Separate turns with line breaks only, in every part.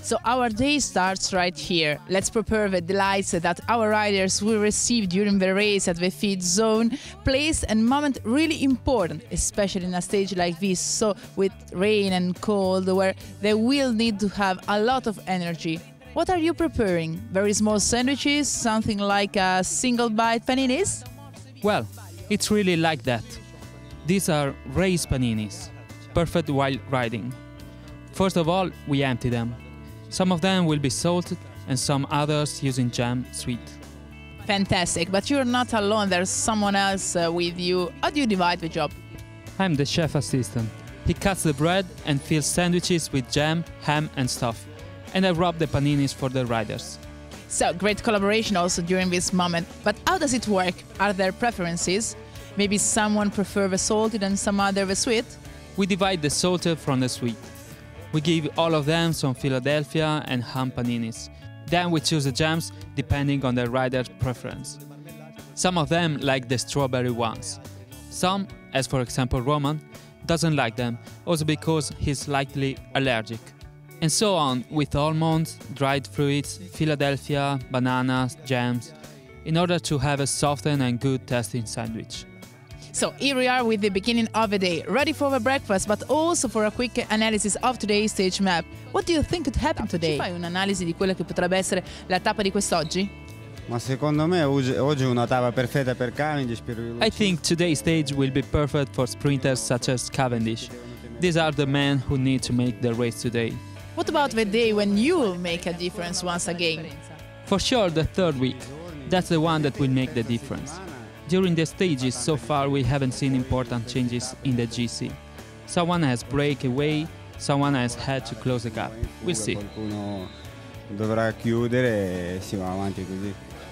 So our day starts right here. Let's prepare the delights that our riders will receive during the race at the feed zone. Place and moment really important, especially in a stage like this, so with rain and cold, where they will need to have a lot of energy. What are you preparing? Very small sandwiches, something like a single bite paninis?
Well, it's really like that. These are race paninis, perfect while riding. First of all, we empty them. Some of them will be salted and some others using jam sweet.
Fantastic, but you're not alone, there's someone else with you. How do you divide the job?
I'm the chef assistant. He cuts the bread and fills sandwiches with jam, ham and stuff. And I wrap the paninis for the riders.
So, great collaboration also during this moment. But how does it work? Are there preferences? Maybe someone prefers the salted and some other the sweet?
We divide the salted from the sweet. We give all of them some Philadelphia and ham paninis. Then we choose the jams depending on the rider's preference. Some of them like the strawberry ones. Some, as for example Roman, doesn't like them, also because he's slightly allergic. And so on with almonds, dried fruits, Philadelphia, bananas, jams, in order to have a softened and good tasting sandwich.
So here we are with the beginning of the day, ready for the breakfast, but also for a quick analysis of today's stage map. What do you think could happen today? Fai un'analisi di quella che potrebbe essere la tappa di quest'oggi?
Ma secondo me oggi è una tappa perfetta per Cavendish.
I think today's stage will be perfect for sprinters such as Cavendish. These are the men who need to make the race today.
What about the day when you will make a difference once again?
For sure, the third week. That's the one that will make the difference. During the stages, so far we haven't seen important changes in the GC. Someone has break away, someone has had to close the gap. We'll see.
Qualcuno dovrà chiudere e si va avanti così.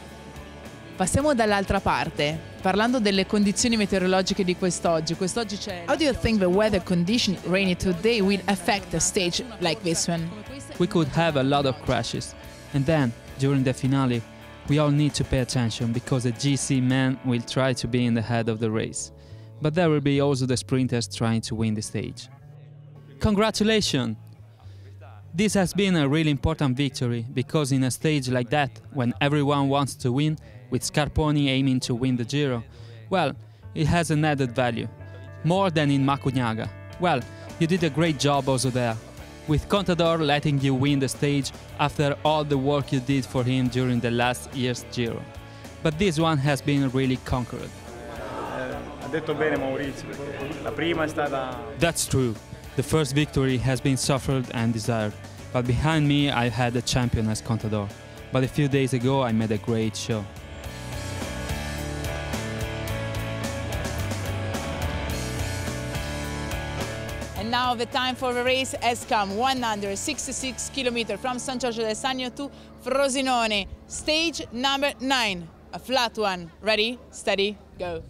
Passiamo dall'altra parte, parlando delle condizioni meteorologiche di quest'oggi. Quest'oggi c'è. How do you think the weather condition rainy today will affect a stage like this one?
We could have a lot of crashes, and then, during the finale, we all need to pay attention because the GC men will try to be in the head of the race. But there will be also the sprinters trying to win the stage. Congratulations! This has been a really important victory because in a stage like that, when everyone wants to win, with Scarponi aiming to win the Giro, well, it has an added value. More than in Macugnaga. Well, you did a great job also there, with Contador letting you win the stage after all the work you did for him during the last year's Giro. But this one has been really conquered.
Ha detto bene Maurizio, perché la prima è stata...
That's true. The first victory has been suffered and desired, but behind me I had a champion as Contador. But a few days ago I made a great show.
And now the time for the race has come. 166 kilometers from San Giorgio del Sannio to Frosinone. Stage number 9, a flat one. Ready, steady, go.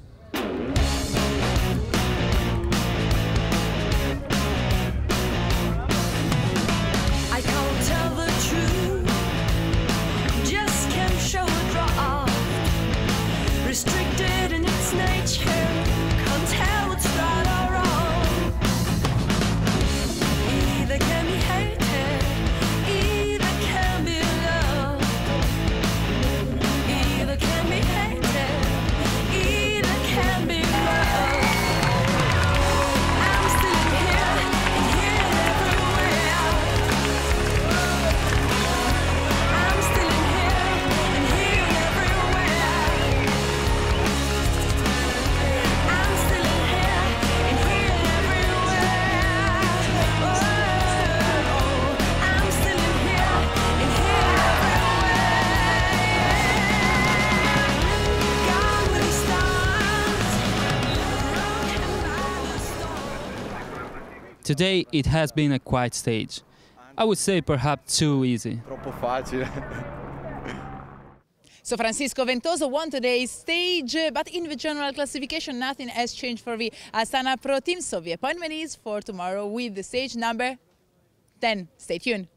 I can't tell the truth, just can't show a draw. Restricted in its nature, can't tell what's right or wrong. Either can be hated, either can be loved. Either can be hated, either can be loved. I'm still here and here and everywhere. I'm still in here and here and everywhere. I'm still in here and here and everywhere. Oh, I'm still in here and here and everywhere. Gone with the stars, broken by the storm.
Today it has been a quiet stage. I would say perhaps too easy.
Troppo facile.
So Francisco Ventoso won today's stage, but in the general classification nothing has changed for the Astana Pro team, so the appointment is for tomorrow with the stage number 10. Stay tuned.